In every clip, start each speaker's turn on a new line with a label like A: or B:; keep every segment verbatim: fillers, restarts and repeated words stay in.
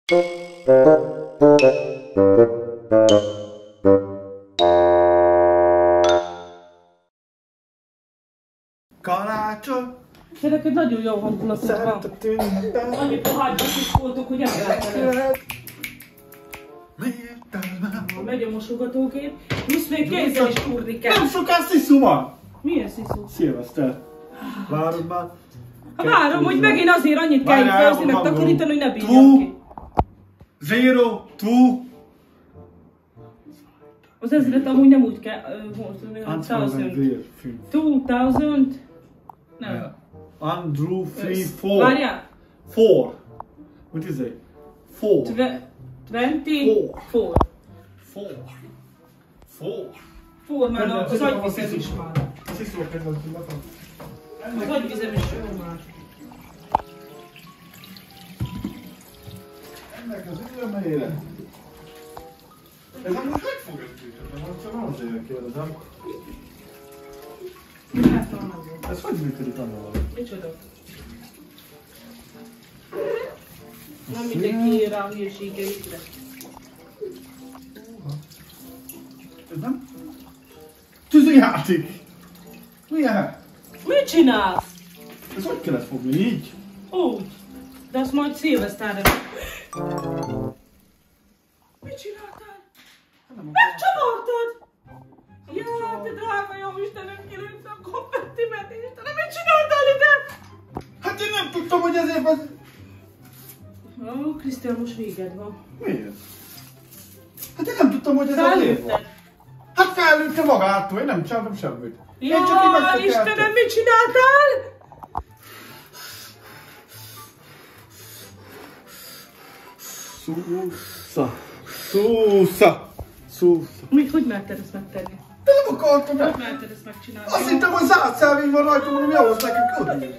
A: Karácsony!
B: De neked nagyon jó hangulatod van. Annyit hagyjuk is voltok, hogy elfelejtett. Megy a mosogatógép, plusz még kézzel is kurni kell.
A: Nem soká sziszu van!
B: Milyen sziszó?
A: Szilveszter. Várod már.
B: Ha várom, hogy megint azért annyit kell főzni, meg takarítani, hogy ne bírjam ki.
A: Zero, two.
B: Az ezret amúgy nem úgy kell, thousand. Two thousand. Nem.
A: One, two, three, four.
B: Várjál.
A: Four. What is it? Four.
B: Twenty. Four.
A: Four. Four.
B: Four már az agyvizem is már.
A: Sziszó, kezdem tudatom.
B: Az agyvizem is jó már.
A: Ennek az örömére. Ez most hogy fog ezt működni? Most azért kérdezem. Ez hogy működik annál?
B: Micsoda? Nem mindenki ír rá a hírségeitre.
A: Ez nem? Tűzijáték! Milyen?
B: Mit csinálsz?
A: Ez hogy kellett fogni? Így?
B: Úgy. De azt majd szilveszterre. Mit csináltál? Megcsavartad? Jaj, te drága jó Istenem, kilőtte a konfettimet, Istenem, mit csináltál ide?
A: Hát én nem tudtam, hogy ezért az...
B: Ó, Krisztián, most véged van.
A: Miért? Hát én nem tudtam, hogy ez azért van. Hát felültte magától, én nem csináltam semmit.
B: Jaj, Istenem, mit csináltál?
A: Szúsza. Szúsza. Szúsza.
B: Mit, hogy merted ezt megtenni?
A: De nem akartam el.
B: Hogy merted ezt megcsinálni?
A: Azt hittem, hogy zárt szelvény van rajta, mondom, javasd nekünk oda.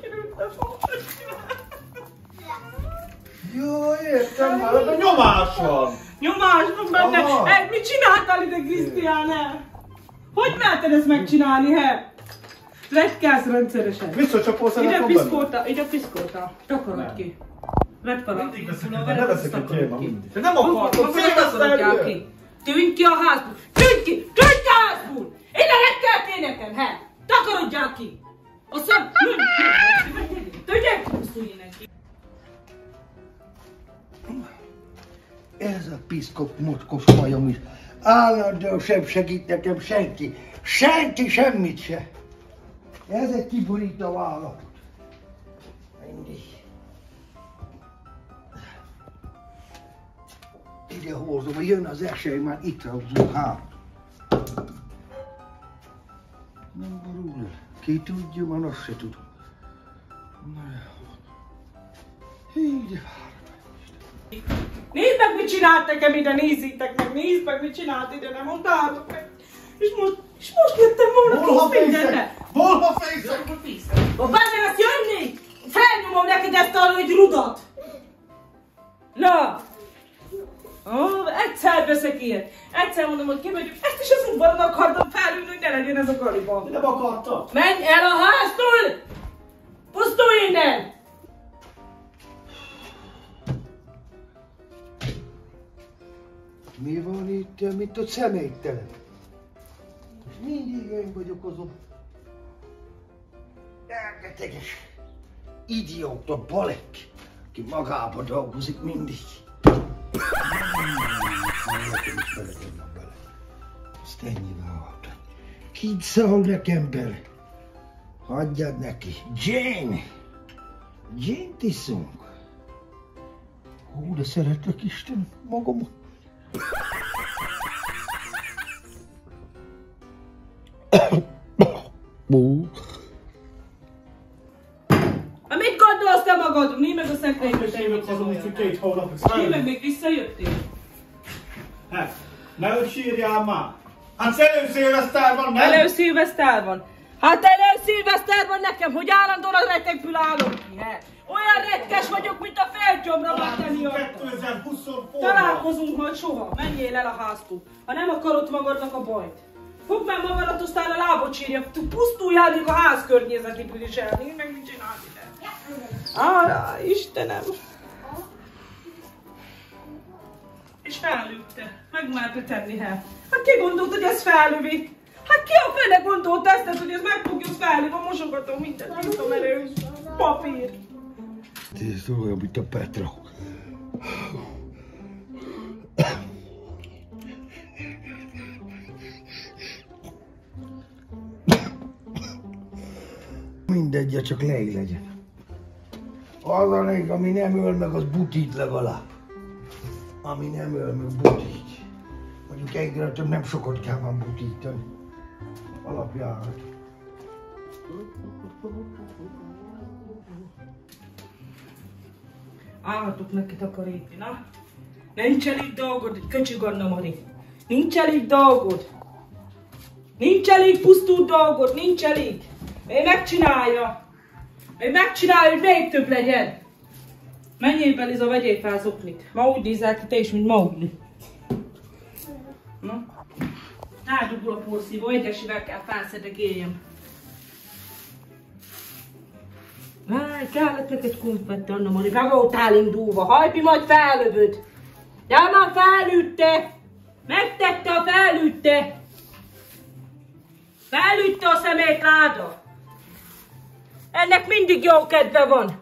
A: Jó, értem már, de nyomás van.
B: Nyomás van benne? Egy, mit csináltál ide, Krisztián? Hogy merted ezt megcsinálni, he? Retkelsz rendszeresen.
A: Visszacsapolsz ennek
B: Ide
A: van benne?
B: piszkolta, ide piszkolta. Takarod ki. Retkarod.
A: Mindig veszek egy, ne veszek egy téma, mindig. De nem akartam,
B: félveszteljük ki. Tűnj ki a házból! Tűnj ki! Tűnj ki a házból! Ide retkeltél nekem, he? Takarodjál ki! Aztán... Tűnjek! Pusztulj innen ki!
C: Ez a piszkos, mocskos majom is. Állandóan sem segít nekem senki. Senki semmit se. Ez egy kiborító állapot. Mindig. Ide hozom, hogy jön az eső, már itt húzom hát. Nem borul. Ki tudja, már azt se tudom. Ide vár.
B: Nézd meg, mit csinált nekem ide, nézzétek meg, nézd meg, mit csinált ide, nem mondtátok meg. És most, és most jöttem volna plusz mindenre.
A: Bolha fészek!
B: Ha bemersz jönni, felnyomom neked ezt arra egy rudat. Na! Ó, egyszer veszek ilyet. Egyszer mondom, hogy kimegyünk, ezt is az udvaron akartam felülni, hogy ne legyen ez a galiba.
A: Nem akartam.
B: Menj el a háztól! Pusztulj innen!
C: Mi van itt, mint a személytelen? Mindig én vagyok azon elgeteges idióta balek, aki magába dolgozik mindig. Nekem is beletennem bele. Azt ennyivel volt. Kit szól nekem bele? Hagyjad neki. Jane! Jane-t iszunk. Hú, de szeretlek, Isten, magamat.
B: Mit gondolsz te magad? Mi meg a szekrényből te jöttél?
A: Két hónapig.
B: Mi meg még visszajöttél?
A: Hát, ne sírjál már. Hát előszilveszter van, nem?
B: Előszilveszter van. Hát előszilveszter van nekem, hogy állandóan a retekből állok ki, he? Olyan retkes vagyok, mint a felcsomra már te miatt.
A: kétezer-huszonnégy.
B: Találkozunk majd soha. Menjél el a háztól. Ha nem akarod magadnak a bajt. Fogd meg magadat, aztán a lábot sírja. Pusztuljál még a ház környezetéből is el. Én meg mit csinálni ide? Ára, Istenem. Felütte. Megmerte tenni el. Hát ki gondolt, hogy ez felüvi? Hát ki a fele gondolt ezt, hogy ez meg fogja felülni? A mosogatom mindent, tiszta merő papír.
C: Ez olyan, mint a Petra. Mindegy, csak lej legyen. Az a lég, ami nem öl meg, az butít legalább. Ami nem öl meg, butít. Mondjuk egyre több nem sokat kell van butítani. Alapjárat.
B: Állhatok neki takarítani, na? Nincs elég dolgod, köcsög Anna Mari. Nincs elég dolgod. Nincs elég pusztult dolgod, nincs elég. Ő megcsinálja. Ő megcsinálja, hogy még több legyen. Menjél be, Liza, vegyél fel az oklit. Ma úgy nézel ki te is, mint Maugli. Na? Rádugul a porszívó, egyesével kell felszedegéljem. Váj, kellett neked konfetti, Anna Mari, meg voltál indulva. Hajpi, majd fellövöd. De már felütte. Megtette a felütte. Felütte a szemétláda. Ennek mindig jó kedve van.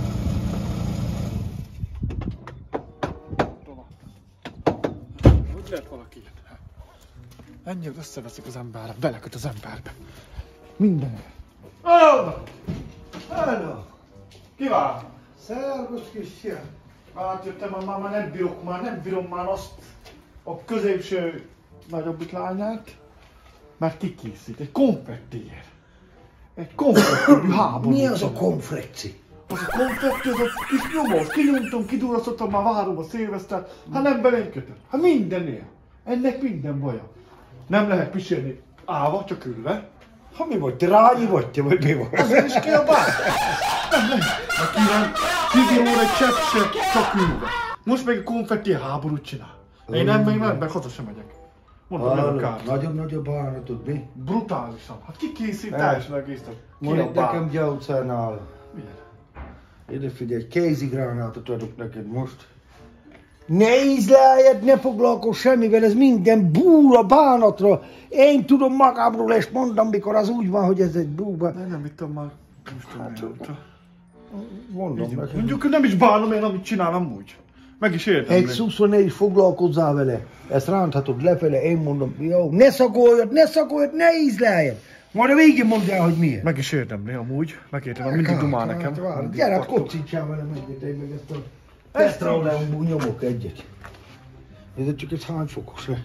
A: Hogy lehet valaki ilyen? Ennyire összeveszik az emberre, beleköt az emberbe. Mindenre. Hello!
C: Hello!
A: Ki van?
C: Szervusz, kisfiam!
A: Átjöttem, már, már nem bírok, már nem bírom már azt a középső nagyobbik lányát, mert kikészít egy konfettiért. Egy konfetti háború.
C: Mi az a konfetti?
A: Az a konfetti, az a kis nyomor, kinyomtam, kidurasztottam, már várom a szilvesztert, hát nem belénykötök. Hát mindennél. Ennek minden baja. Nem lehet pisilni állva, csak ülve.
C: Ha mi vagy, te rányi vagy, te vagy mi vagy?
A: Azért is kiabál. Nem lehet. Hát kíván, kívül egy csepp se, csak ülve. Most meg a konfetti háborút csinál. Én nem, még nem, meg haza sem megyek. Mondom, nem akár.
C: Nagyobb-nagyobb bánatod, mi?
A: Brutálisan. Hát ki készít teljesen egészet?
C: Mondj nekem gyógyszernál.
A: Milyen?
C: Ide figyelj, kézigránátot adok neked most. Ne ízleljed, ne foglalkozz semmivel, ez minden búra bánatra. Én tudom magamról, és mondom, mikor az úgy van, hogy ez egy búba.
A: De nem ittam már, most tudom mióta.
C: Mondom neked.
A: Mondjuk nem is bánom én, amit csinálom úgy. Meg is értem.
C: Egy szuszor ne is foglalkozzál vele. Ezt ránthatod lefele, én mondom, jó, ne szagoljad, ne szagoljad, ne ízleljed. Majd a végén mondd el, hogy miért.
A: Meg is érdemli amúgy, megértem, mindig dumál nekem.
C: Hát, gyere, kocincsál velem egyet, én meg ezt a Petraoleumbú nyomok egyet. Ez csak ez hány fokos le?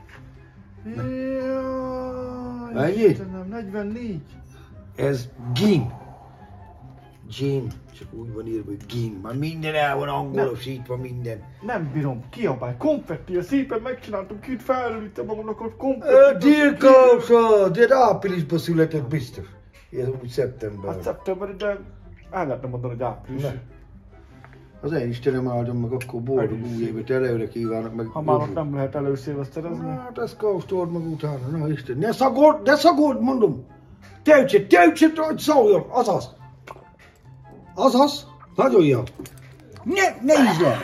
A: Jaj,
C: Ennyi?
A: Istenem, negyvennégy.
C: Ez gin. Gin. Csak úgy van írva, hogy gin. Már minden el van angolosítva, minden.
A: Nem bírom, kiabálj, konfetti, szépen megcsináltam, két felülítem magamnak, hogy konfetti.
C: Dirkósa, de áprilisban született biztos. Ez úgy szeptember.
A: Hát szeptember, de el lehetne mondani, hogy április.
C: Ne. Az én Istenem áldjon meg, akkor boldog új évet előre kívánok meg.
A: Ha már ott nem lehet előszilveszterezni.
C: Hát ezt kóstold meg utána, na Isten. Ne szagold, ne szagold, mondom. Töltse, töltse, hogy szóljon, azaz. Azaz, nagyon jó. Ne, ne ízlel.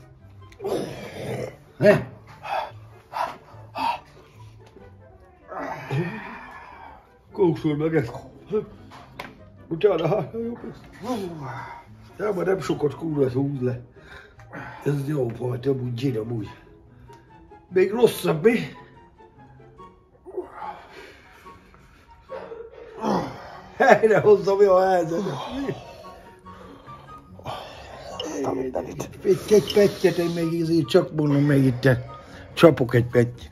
C: Ne. Kóstold meg ezt. Utána, hát jobb lesz. De már nem sokat kúrva húz le. Ez jó volt, amúgy gin, amúgy. Még rosszabb, mi? Helyre hozzam jó a helyzetet. Egy, egy pettyet, én még így csak mondom, még itt csapok egy pettyet.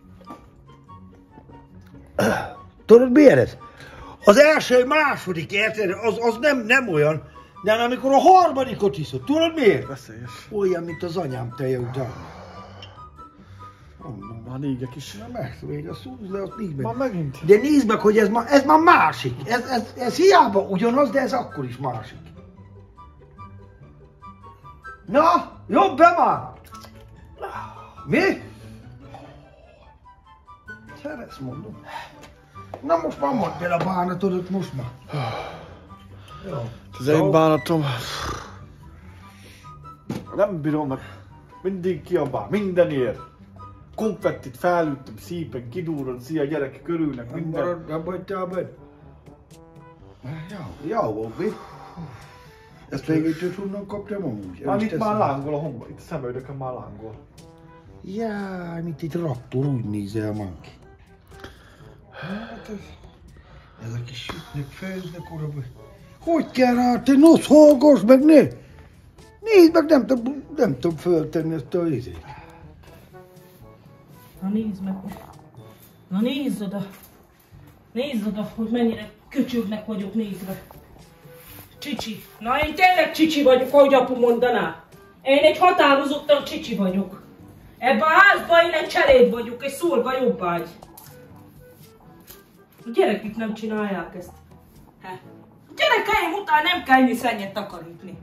C: Tudod miért ez? Az első, második, érted? Az, az nem, nem olyan. De amikor a harmadikot iszod, tudod miért?
A: Veszélyes.
C: Olyan, mint az anyám teje után.
A: Már négek is.
C: Na megszólít, a szúz le, azt nézd meg.
A: Már megint.
C: De nézd meg, hogy ez már, ez már másik. Ez, ez, ez hiába ugyanaz, de ez akkor is másik. Na, jobb be már! Mi? Szeretsz, mondom. Na most már mondd el a bánatodat most már. Jó.
A: Az én bánatom. Nem bírom meg. Mindig kiabál, mindenért. Konfettit felütöm, szépen kidúrod, szia, a gyerekek örülnek,
C: Nem
A: minden.
C: marad, nem hagytál be? Jó, Bobby. Ezt még itt tudnak kaptam amúgy.
A: Már itt már lángol a homba, itt a szemöldökön már lángol.
C: Jaj, mint itt raptor úgy nézel már ki. Hát ez... Ezek is sütnek, főznek oda be. Hogy kell rá te nosz, hallgass meg, ne! Nézd meg, nem tudom, nem tudom föltenni ezt a izét.
B: Na nézd meg. Na nézd oda. Nézd oda, hogy mennyire köcsögnek vagyok nézve. Csicsi. Na én tényleg csicsi vagyok, ahogy apu mondaná. Én egy határozottan csicsi vagyok. Ebben a házban én egy cseléd vagyok, egy szolga jobbágy. A gyerekük nem csinálják ezt. He. A gyerekeim után nem kell ennyi szennyet takarítni.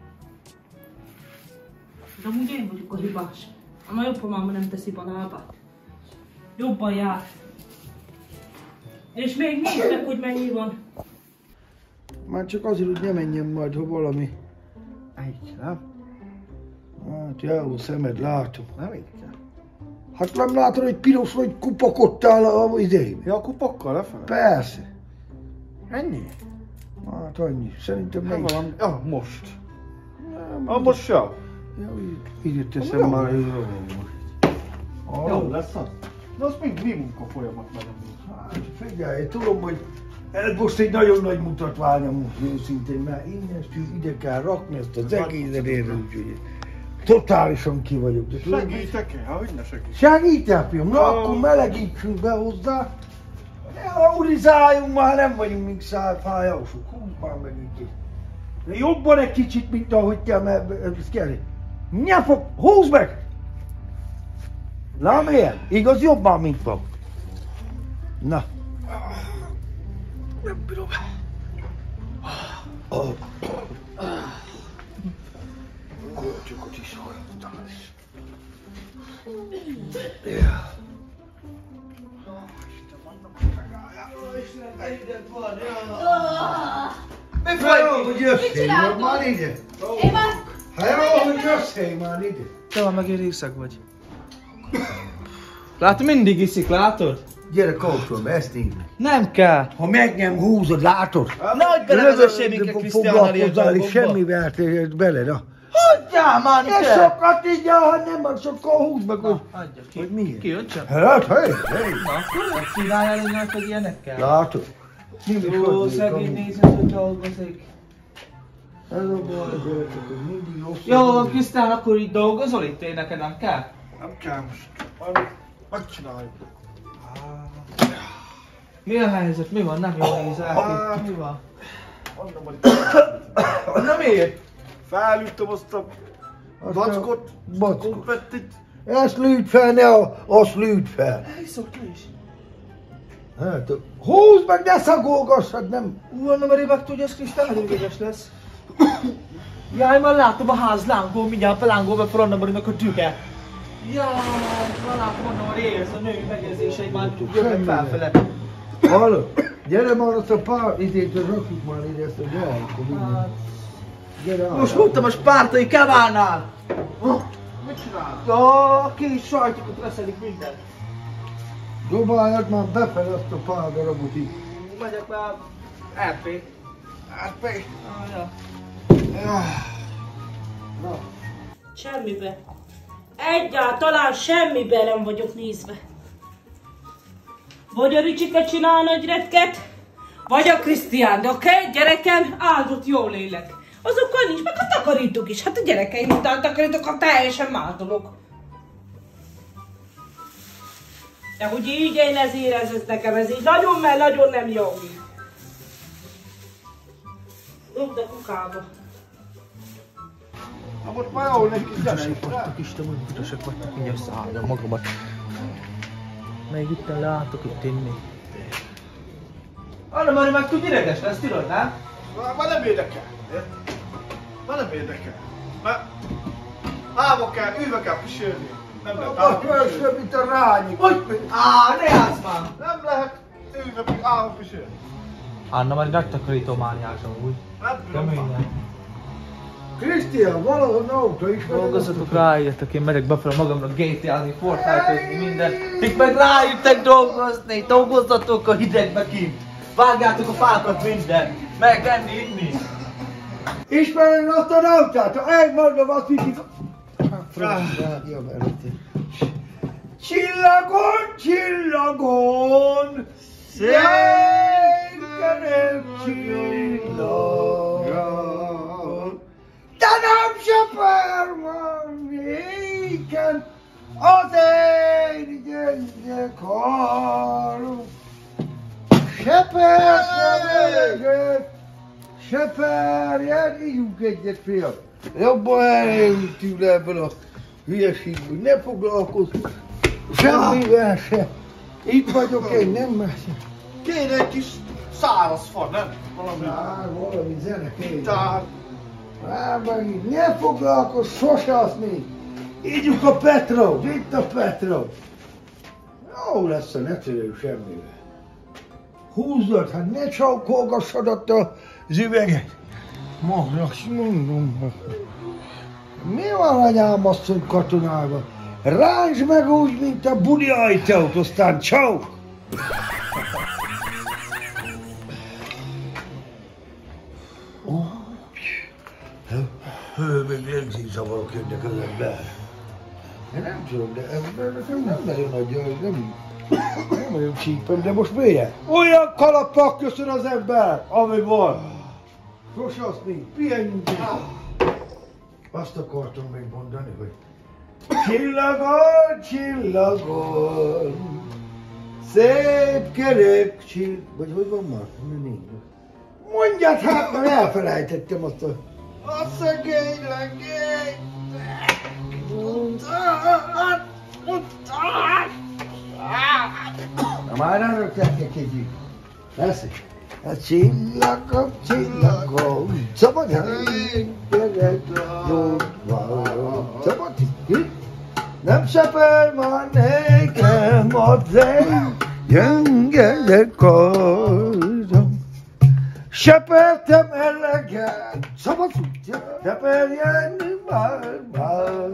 B: De amúgy én vagyok a hibás. A nagyobbamám nem teszi be a lábát. Jobban jár. És még nézd meg, hogy mennyi van.
C: Már csak azért, hogy ne menjen majd, ha valami... Egy, nem? Hát jó, szemed, látom.
A: Nem így kell.
C: Hát nem látod, hogy piros vagy kupakodtál a izéim?
A: Ja, a kupokkal lefele?
C: Persze.
A: Ennyi?
C: Hát annyi. Szerintem
A: Nem
C: meg...
A: valami... Ja, most.
C: Nem,
A: Ah, most jó.
C: Ja, így, így teszem
A: Jó.
C: már, hogy jó most.
A: Jó lesz az. De az még mi munka folyamat meg amúgy.
C: Hát figyelj, tudom, hogy ez most egy nagyon nagy mutatvány amúgy őszintén, mert innen ide kell rakni ezt az egészet érre, úgyhogy totálisan ki vagyok. De tudod,
A: Segítek-e? Ha, hogy ne segítek.
C: segítel, fiam, na akkor melegítsünk be hozzá. Ne urizáljunk már, nem vagyunk mint szájfájások. Húzd már meg így. De jobban egy kicsit, mint ahogy kell, mert ez kell. Nyafog, húzd meg! Na milyen? Igaz, jobban, mint van. Na. Nem bírom. Kocsokat is hallottam is. Mi fajta, hogy jössz már ide?
D: Én már...
C: Hát jó, hogy jössz már ide.
E: Te van megint részeg vagy. Látod, mindig iszik, látod?
C: Gyere, kapcsolj be, ezt így.
E: Nem kell.
C: Ha meg nem húzod, látod?
E: Nagy belevezessél minket Krisztiánnal ilyen
C: foglalkozzál is
E: dolgokba.
C: semmivel, te bele, na.
E: Hagyjál már,
C: Ez
E: te!
C: sokat így, ha nem, akkor sokkal húzd meg, hogy...
E: Hagyja ki.
C: Hogy miért?
E: Kiöntsem?
C: Hát, hely, hely.
E: Na, akkor csináljál innen, hogy ilyenekkel.
C: Látod? Mindig
E: Ó,
C: hogy
E: szegény
C: amúgy.
E: nézed, hogy dolgozik.
C: Ez a baj, gyerekek, hogy mindig rossz.
E: Jó, van Krisztián, akkor így dolgozol itt, én neked nem kell?
A: Nem kell most. Majd megcsináljuk.
E: Mi a helyzet? Mi van? Nem jól nézel ki. Mi van?
A: Mondom, hogy
E: Na miért?
A: felütöm azt a vackot,
C: Vackot.
A: konfettit.
C: Ezt lőd fel, ne a, azt lőd fel.
E: Iszok te is.
C: Hát, húzd meg, ne szagolgassad, nem.
E: Ú, Anna Mari meg tudja, ez Krisztián nagyon édes lesz. Jaj, már látom a ház lángol, mindjárt belángol be Anna Marinak a tüke. Jaj, már látom Anna Mari érez, a női megjegyzései már jönnek felfele.
C: Hallod? Gyere már azt a pár idét, hogy rakjuk már ide ezt a gyereket.
E: Hát,
C: Gyere,
E: most mondtam a spártai kevánál.
A: Mit csinálsz?
E: Ja, kis sajtokat leszedik mindent.
C: dobáljad már befele azt a pár darabot így.
E: Megyek már er pé.
A: er pé.
E: Ah, ja.
C: Na,
B: Semmibe. Egyáltalán semmibe nem vagyok nézve. Vagy a Ricsike csinál nagy retket, vagy a Krisztián, de a két gyerekem áldott jó lélek. Azokkal nincs, meg a takarítok is. Hát a gyerekeim után takarítok, a teljesen más dolog. De hogy így én ez érez, ez nekem ez így nagyon, mert nagyon nem jó. Rúgd a kukába.
A: Na most már jól neki gyere.
E: Vagytok Isten, hogy büdösek vagytok, mindjárt összeállom magamat. Még itt látok itt inni. Anna Mari meg tud ideges lesz, tudod, nem?
A: Már már nem érdekel. Már nem érdekel. Mert állva kell, ülve kell pisélni. Nem lehet állva
C: akkor ez
A: pisélni.
C: mint a rányik.
E: Hogy? Á, ne állsz már!
A: Nem lehet ülve meg állva pisélni.
E: Anna Mari nagy takarító mániás amúgy.
A: Nem bírom már.
E: Keményen.
C: Krisztián, valahol autó is van.
E: Dolgozzatok, rájöttek, én megyek befele magamnak gé té á-ni, Fortnite-ozni, minden. Itt meg rájöttek dolgozni, dolgozzatok a hidegbe kint. Vágjátok a fákat, minden. Meg enni, inni.
C: Ismerem azt a autát, ha elmondom azt, hogy rágja belőtt. Csillagon, csillagon, szépen csillagon, de nem seper van éken, az én gyenge karom. Seper, seper, seperjen, ígyunk egyet, fiam. Jobban eljöttünk ebből a hülyeségből, ne foglalkozz semmivel se. Itt vagyok én, nem másik.
A: Kéne egy kis száraz fa, nem? Valami.
C: Á, valami zene kéne.
A: Gitár.
C: Á, megint, ne foglalkozz sose azt még. Ígyunk a Petrov, itt a Petrov. Jó lesz, ne törjük semmivel. Húzzad, hát ne csaukolgassad ott az üveget. Magnak, mondom. Mi van, anyám, asszony katonával? Ráncsd meg úgy, mint a buli ajtót, aztán csau! Hő, még légzészavarok jönnek az ember. Én nem tudom, de nekem nem nagyon adja, nem, nem nagyon csípem, de most miért? Olyan kalappal köszön az ember, ami van. Sose azt még, pihenjünk még. Azt akartam megmondani, hogy csillagon, csillagon, szép kerek csillag... Vagy hogy van már? Mondjad hát, mert elfelejtettem azt a... A szegény legény! Na már nem rögtettek együtt. Persze. A csillagom, csillagom, szabad helyén, gyerek, jó van. Szabad itt? Nem seper már nekem az egy gyenge karom. Sepertem eleget, szabad itt? Seperjen már, már.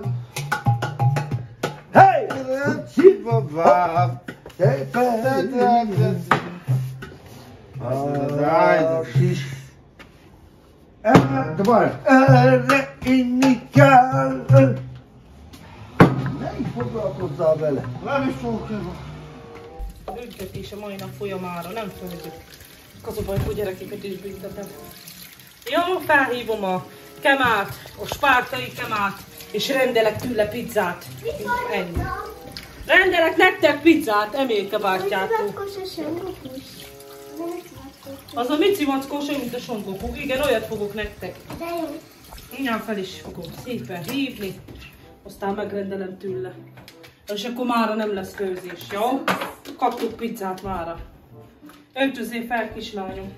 C: Hey! Csillagom, seperjen. Ah, sis. De várj, erre inni kell. Ne is foglalkozzál vele.
A: Nem is fogok el.
B: Büntetés a mai nap folyamára, nem tudjuk. Az a baj, hogy gyerekeket is büntetem. Jó, felhívom a Kemát, a spártai Kemát, és rendelek tőle pizzát. Ennyi. Rendelek nektek pizzát, Emélke bátyától. Az a mici mackós, olyan, mint a sonkokuk. Igen, olyat fogok nektek.
D: De jó.
B: Mindjárt fel is fogom szépen hívni, aztán megrendelem tőle. És akkor mára nem lesz főzés, jó? Kaptuk pizzát mára. Öltözzél fel, kislányom.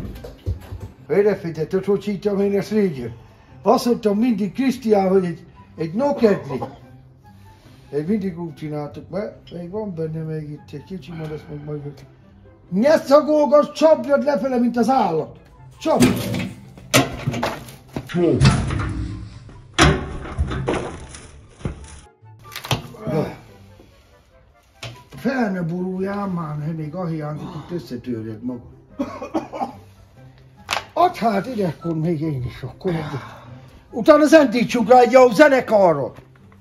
C: Erre tudod, hogy hívtam én ezt régen? Azt mondtam mindig Krisztián, hogy egy, egy nokedli. Egy mindig úgy csináltuk, mert még van benne még itt egy kicsi, majd ezt meg majd... Ne szagolgass, csapjad lefele, mint az állat. Csapj! Csapj! Fel ne boruljál már, ne még ahiánk itt összetörjed magad. Add hát ide, akkor még én is akkor egyet. Utána zentítsuk rá egy jó zenekarra.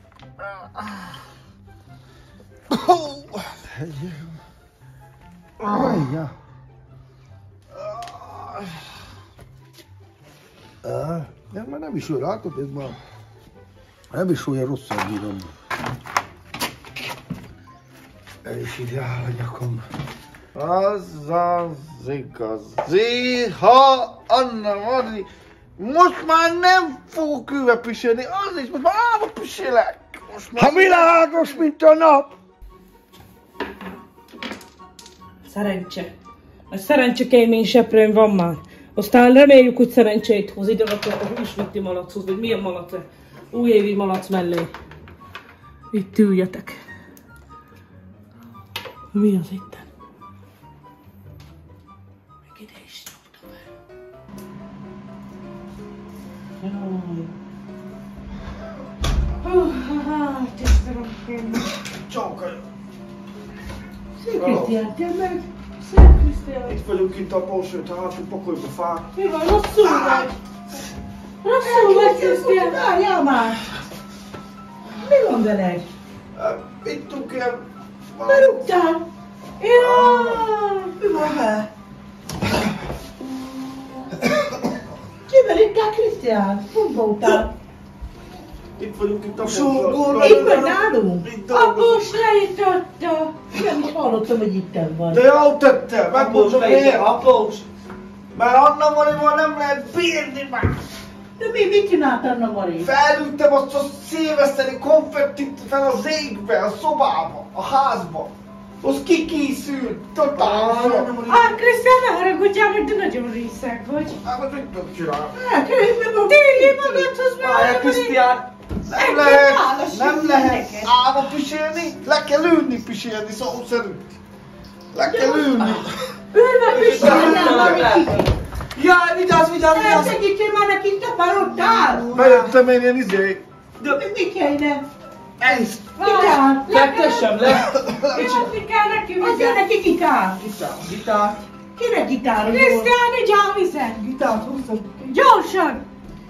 C: Ajja. De már nem is olyan, látod, ez már nem is olyan rosszan bírom. El is ide áll a nyakom.
A: Az az igazi, ha Anna Mari, most már nem fogok ővel pisilni, az is, most már álva pisilek.
C: Ha világos, mint a nap.
B: Szerencse. A szerencsekemény seprőn van már. Aztán reméljük, hogy szerencsét hoz. Ide rakok a húsvéti malachoz, vagy milyen malac? Újévi malac mellé. Itt üljetek. Mi az itten? Meg ide is nyomtam el. Jaj.
C: Krisztián, te meg?
B: Szép Krisztián.
A: Itt vagyunk kint a Porsche-t, hátul pakoljuk a fát.
B: Mi van, rosszul vagy? Rosszul vagy, Krisztián.
C: Várjál már! Mi van veled?
A: Ittunk ilyen...
C: Berúgtál?
B: Jaj!
C: Mi van vele? Kivel ittál, Krisztián? Hol voltál?
A: Itt vagyunk itt a
E: Sorgó,
C: Itt vagy nálunk?
A: Itt
B: A
A: dolgozunk.
B: Bus leította.
C: Nem is hallottam, hogy itten vagy.
A: De jó tette, megmondom miért.
E: Após!
A: Mert Anna Marival nem lehet bírni már.
C: De mi, mit csinált Anna Mari?
A: Felültem azt a szilveszteri konfettit fel az égbe, a szobába, a házba. Az kikészült, totálisan.
B: Ah, Krisztián, ne haragudjál, hogy de nagyon részeg vagy.
A: Hát, hogy mit tudok csinálni?
C: Hát, én nem
B: Térjél magadhoz már!
E: Várjál, Krisztián!
A: Nem
B: Engem
A: lehet,
B: válasz,
A: nem
B: jövő
A: lehet
B: neked.
A: állva pisélni, le kell ülni pisélni, szó szerint. Le kell ülni.
C: Ülve pisálnál,
E: Jaj, vigyázz, vigyázz,
C: Ne
E: vigyázz!
C: segítsél már nekint, te parodtál!
A: Bejöttem én ilyen izé.
C: De mi kellene?
A: Ezt.
C: Gitár!
E: Fektessem le!
B: Játni kell neki
C: Adja
B: vizet.
C: neki gitár!
E: Gitárt!
C: Kire gitározol?
B: Krisztián, így áll vizet.
E: Gitárt húzzam!
B: Gyorsan!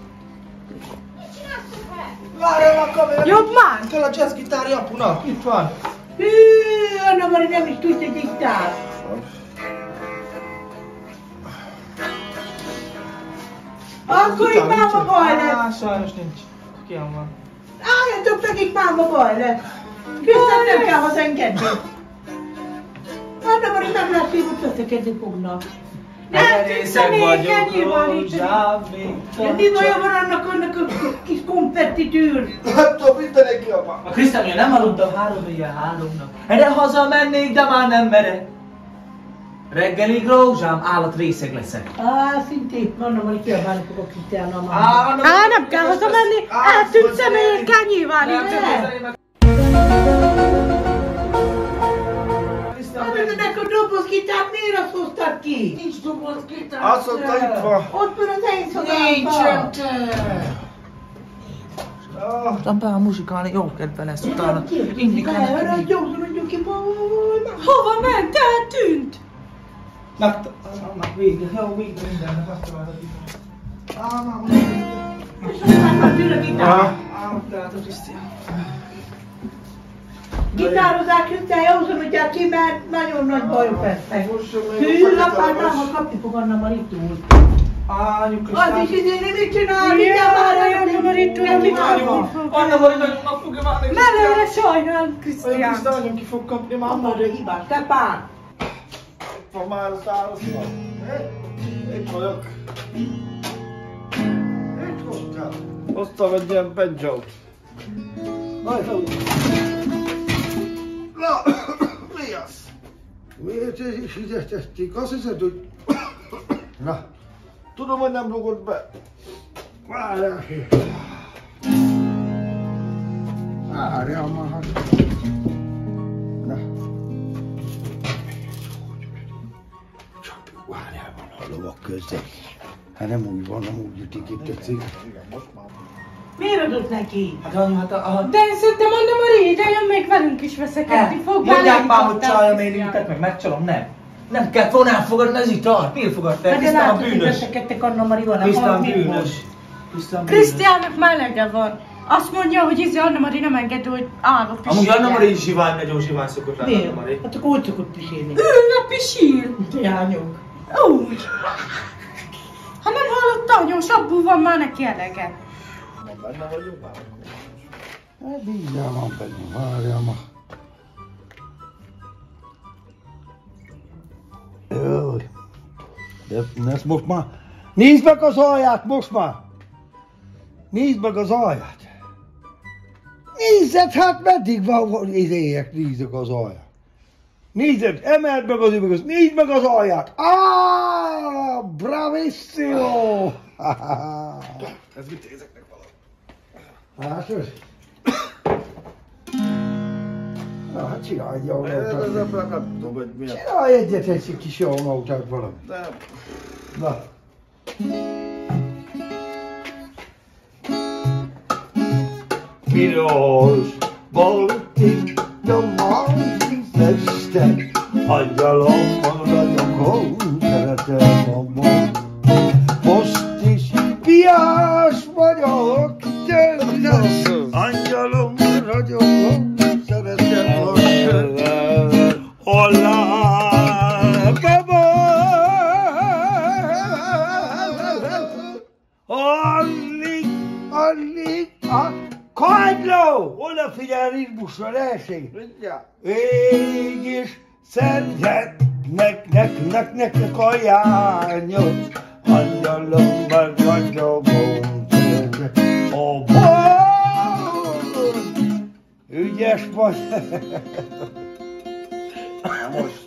E: Várjál a kamera!
B: Jobb már!
E: Kell a jazz gitárja apunak, itt van!
C: Hű, Anna Mari nem is tudja gitár. Akkor itt máma baj lesz.
E: Á, sajnos nincs. Kian van.
C: Álljatok meg, itt máma baj lesz. Krisztián nem kell hozzá engedni. Anna Mari nem lesz, hogy összekedni fognak.
B: Nem tudsz személyeken nyilvánítani.
C: De mi baja van annak, annak a kis konfettitűr?
A: Nem tudom, mit tennék ki apám.
E: A Krisztián ugye nem aludtam három éjjel háromnak. Erre hazamennék, de már nem merek. Reggelig rózsám, állat részeg leszek.
C: Á, szintén, Anna Mari kiabálni fog a Krisztiánnal már.
E: Á,
B: Á, nem kell hazamenni, eltűnt személyekkel nyilvánítani.
C: Ennek a doboz gitárt miért azt hoztad ki?
E: Nincs doboz gitár.
A: Azt mondta, itt van.
C: Ott van az én
E: Nincsen
C: szobámban.
E: te. Tapál muzsikálni, jó kedve lesz utána. Inni kell
C: Erre
E: neki.
C: gyorsan adjuk ki, majd.
B: Hova ment? Eltűnt.
E: Meg... Annak vége, jó, vége mindennek azt találod itt. Á, már
C: És aztán már tűr a gitár.
E: Á, tehát a Krisztián.
C: Gitározás Krisztián, józan adják ki, mert nagyon nagy bajok lesznek. Hű, lapátával kapni fog Anna Maritól.
E: Ányuk
C: Az is idén mit csinál, mindjárt már
B: Anna Maritól, mit
E: Ányuk. Anna Mari nagyon meg fogja várni.
B: Mellőre sajnál,
E: Olyan
B: Krisztián.
E: Krisztián nagyon ki fog kapni már.
C: Amadra hibás, te pár.
A: Itt van már az árazva. Itt vagyok. Mit hoztál? Hoztam egy ilyen banjót. Na, mi az?
C: Miért is ide tették? Azt hiszed, hogy...
A: Na, tudom, hogy nem rugott be.
C: Várjál. Várjál már. Na. Csapjuk, várjál, van a lovak közé. Hát nem úgy van, nem úgy ütik itt a cég. Miért adott neki?
E: Hát anyu, hát a... a...
B: De szerintem Anna Mari ide jön, még velünk is veszekedni fog.
E: Mondják már, hogy csaljam én őket, meg megcsalom, nem. Nem kell volna elfogadni az italt. Miért fogadta el?
C: Hát de
E: Krisztán a
C: látod, hogy
E: bűnös.
C: veszekedtek Anna Marival, nem
E: Krisztán
C: hallod, mit
E: bűnös.
C: mond?
E: Krisztán bűnös.
B: Krisztiánnak melege van. Azt mondja, hogy izé Anna Mari nem engedi, hogy állva pisiljen.
E: Amúgy Anna Mari is zsivány, nagyon zsivány szokott lenni Anna
C: Miért?
E: Mari.
C: Hát akkor úgy szokott pisélni.
B: Ülve pisil.
C: Teányok.
B: Úgy. Ha nem hallotta, anyós, abból van már neki elege.
A: Nem benne vagyunk már.
C: Hát mindjárt van benne, várjál ma. Jaj. De ezt most már... Nézd meg az alját most már! Nézd meg az alját! Nézd, hát meddig van, hogy izélyek, nézzük az alját. Nézd, emeld meg az üveget, nézd meg az alját! Ah, bravissimo!
A: Ez mit érzeknek valami?
C: Látod? Na, hát csinálj egy jó
A: Ez
C: nótát.
A: ebben nem tudom, hogy mi a...
C: Csinálj egyet egy kis jó nótát valami.
A: Nem.
C: Na.
A: Piros balti, a másik este,
C: nagyon szeretem most. Hollá, baba! Alig, alig, a kagyló! Odafigyel ritmusra, leesik. Ég is szeretnek, nek, nek, nek a jányok. Angyalomban ragyogom. A bor! Ügyes vagy. Most.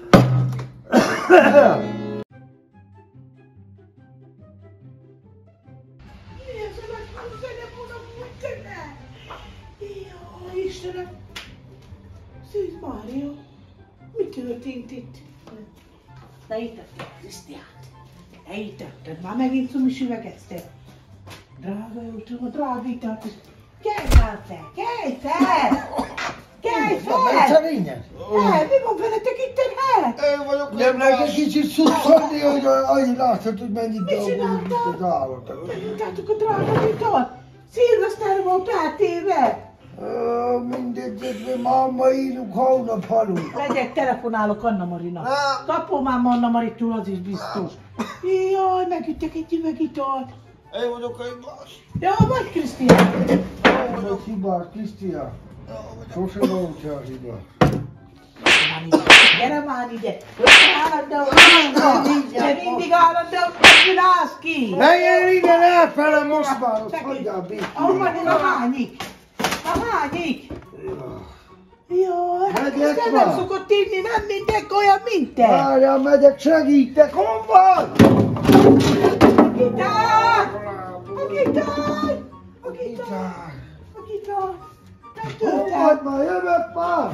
D: Istenem! Szűz Mária! Mi történt itt? Ne itatted, Krisztiát! Ne itatted, már megint cumis üvegezted! Drága jótom, drága italt! Kelj már fel! Kelj fel! Kelj fel!
C: Szerényen?
D: Ne, mi van veletek itt hát?
C: Én vagyok. Nem lehet egy kicsit szuszolni, hogy annyi látszat, hogy mennyit dolgozik az állatok.
D: Megmutattuk a drága italt! Szilveszter volt átérve!
C: Mindegy, máma írunk, holnap halunk.
D: Megyek, telefonálok Anna Marinak. Kapom már Anna Maritól, az is biztos. Jaj, megüttek egy üveg italt.
C: Én vagyok a hibás.
D: Ja, vagy Krisztián?
C: Én vagyok hibás, Krisztián. Sose volt a hibás.
D: Gyere már ide! Állandóan, de mindig állandóan csinálsz ki!
C: Menjen ide, elfelem most már, azt hagyjál békén.
D: Ahol van a hányik? A hányik? Jaj, hát
C: Megyek
D: ez
C: már.
D: nem szokott inni, nem mindenki olyan, mint te!
C: Várjál, megyek, segítek, hol van?
D: A gitár! A gitár! A gitár! A gitár! Nem
C: Hol
D: töltem!
C: vagy már, jövök már?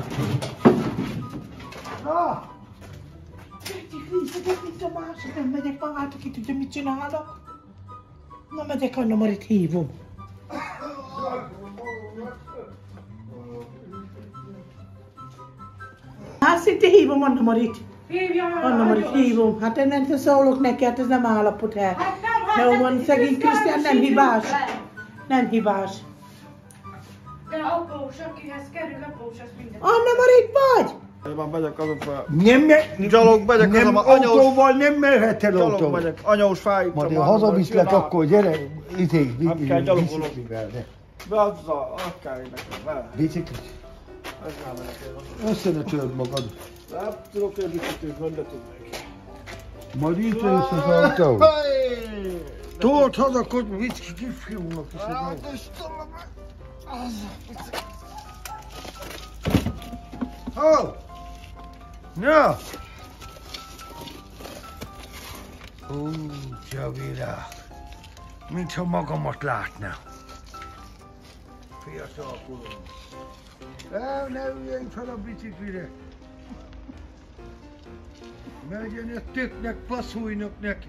C: Na!
D: Egyik vízedek, mint a másik, nem megyek már át, aki tudja, mit csinálok. Na, megyek, Anna Marit hívom. Hát szinte hívom Anna Marit.
B: Hívja már
D: Anna Marit
B: nagyon.
D: hívom. Hát én nem szólok neki, hát ez nem állapot el.
B: Hát nem, hát
D: Jó
B: nem,
D: van, szegény Krisztián nem hibás. Nem hibás.
B: De após, akihez kerül, após, az minden.
D: Anna Marit vagy?
F: Én már megyek azokra.
C: Nem, nem,
F: Gyalog megyek,
C: nem,
F: az a anyós-
C: autóval nem merhet el
F: Gyalog
C: autóval.
F: megyek, anyós fájt.
C: Majd én hazaviszlek, akkor gyere, izé,
F: Nem kell gyalogolni.
C: biciklivel, de.
F: Beazzal, azt kell én nekem, vele.
C: Bicikli?
F: Ez nem megyek én.
C: Össze ne törd magad.
F: Nem tudok én biciklit, nem tudnék.
C: Majd itt lesz az autó. Tolt hazakodj, vicc kisfiúnak is.
F: Hát Istenem,
C: Ó! Na! Ó, Csavira! Mintha magamat látná. Fiatal korom. El, ne üljen fel a biciklire. Megyen a töknek, passzuljanak neki.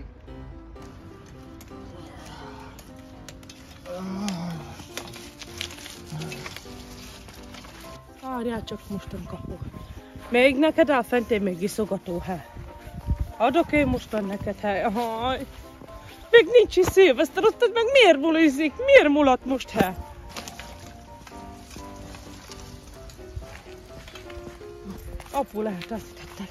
B: Várjál csak, mostan kapok. Még neked elfentén még iszogató hely. Adok én mostan neked hely. Ahaj. Még nincs is szilveszter, ott meg miért bulizik? Miért mulat most hely? Apu lehet, azt tetted.